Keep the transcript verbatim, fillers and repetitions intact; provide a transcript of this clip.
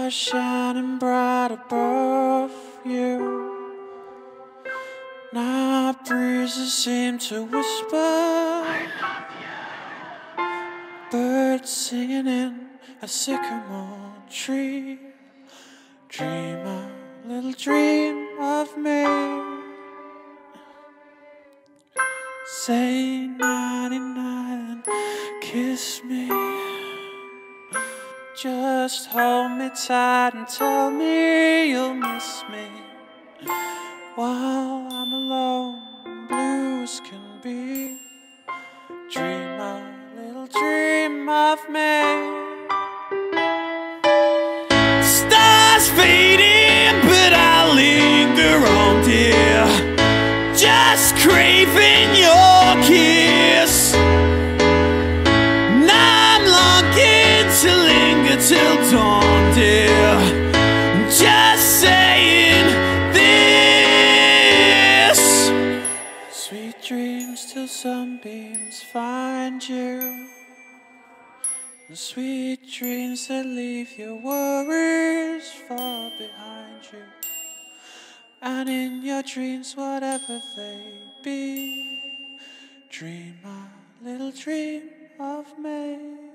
stars shining bright above you. Night breezes seem to whisper, I love you. Birds singing in a sycamore tree. Dream a little dream of me. Say nighty night and kiss me. Just hold me tight and tell me you'll miss me. While I'm alone and blue as can be. Dream a little dream of me. Stars fading, but I'll linger on, dear. Just craving your kiss. And I'm longing to linger till dawn, dear. Just saying this. Sweet dreams till sunbeams find you. And sweet dreams that leave your worries far behind you. And in your dreams, whatever they be, dream a little dream of me.